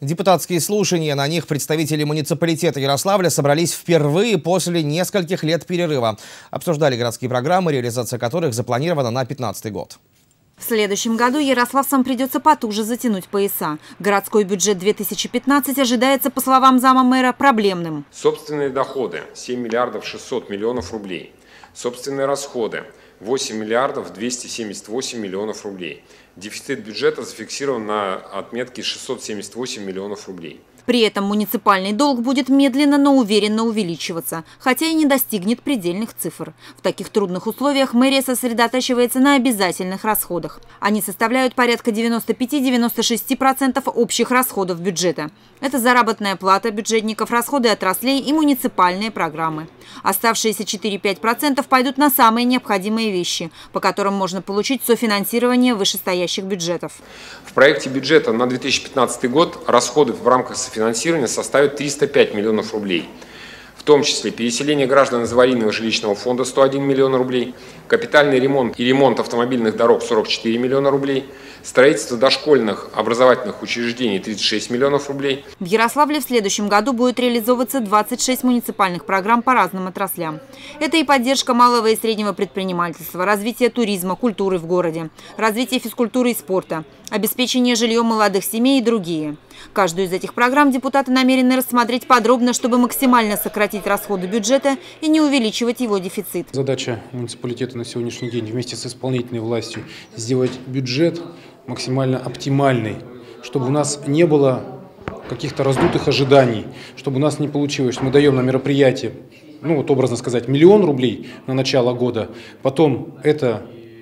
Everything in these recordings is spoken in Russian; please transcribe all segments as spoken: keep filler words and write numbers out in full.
Депутатские слушания, на них представители муниципалитета Ярославля собрались впервые после нескольких лет перерыва. Обсуждали городские программы, реализация которых запланирована на две тысячи пятнадцатый год. В следующем году ярославцам придется потуже затянуть пояса. Городской бюджет две тысячи пятнадцать ожидается, по словам зама мэра, проблемным. Собственные доходы – семь миллиардов шестьсот миллионов рублей. Собственные расходы – восемь миллиардов двести семьдесят восемь миллионов рублей. Дефицит бюджета зафиксирован на отметке шестьсот семьдесят восемь миллионов рублей. При этом муниципальный долг будет медленно, но уверенно увеличиваться, хотя и не достигнет предельных цифр. В таких трудных условиях мэрия сосредотачивается на обязательных расходах. Они составляют порядка девяноста пяти — девяноста шести процентов общих расходов бюджета. Это заработная плата бюджетников, расходы отраслей и муниципальные программы. Оставшиеся четыре — пять процентов пойдут на самые необходимые вещи, по которым можно получить софинансирование вышестоящих бюджетов. В проекте бюджета на две тысячи пятнадцатый год расходы в рамках софинансирования составят триста пять миллионов рублей. В том числе переселение граждан из аварийного жилищного фонда сто один миллион рублей, капитальный ремонт и ремонт автомобильных дорог сорок четыре миллиона рублей, строительство дошкольных образовательных учреждений тридцать шесть миллионов рублей. В Ярославле в следующем году будет реализовываться двадцать шесть муниципальных программ по разным отраслям. Это и поддержка малого и среднего предпринимательства, развитие туризма, культуры в городе, развитие физкультуры и спорта, обеспечение жильем молодых семей и другие. Каждую из этих программ депутаты намерены рассмотреть подробно, чтобы максимально сократить расходы бюджета и не увеличивать его дефицит. Задача муниципалитета на сегодняшний день вместе с исполнительной властью сделать бюджет максимально оптимальный, чтобы у нас не было каких-то раздутых ожиданий, чтобы у нас не получилось, что мы даем на мероприятие, ну вот образно сказать, миллион рублей на начало года, потом это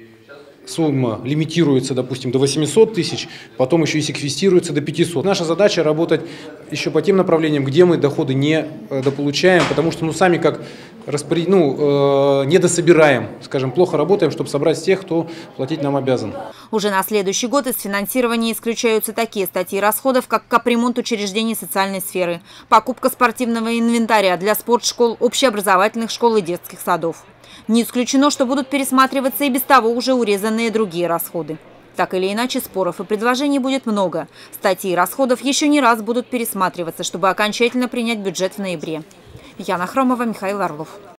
сумма лимитируется, допустим, до восьмисот тысяч, потом еще и секвестируется до пятисот. Наша задача работать еще по тем направлениям, где мы доходы не дополучаем, потому что ну, сами как распоряд... ну, э, недособираем, скажем, плохо работаем, чтобы собрать с тех, кто платить нам обязан. Уже на следующий год из финансирования исключаются такие статьи расходов, как капремонт учреждений социальной сферы, покупка спортивного инвентаря для спортшкол, общеобразовательных школ и детских садов. Не исключено, что будут пересматриваться и без того уже урезанные другие расходы. Так или иначе, споров и предложений будет много. Статьи расходов еще не раз будут пересматриваться, чтобы окончательно принять бюджет в ноябре. Яна Хромова, Михаил Орлов.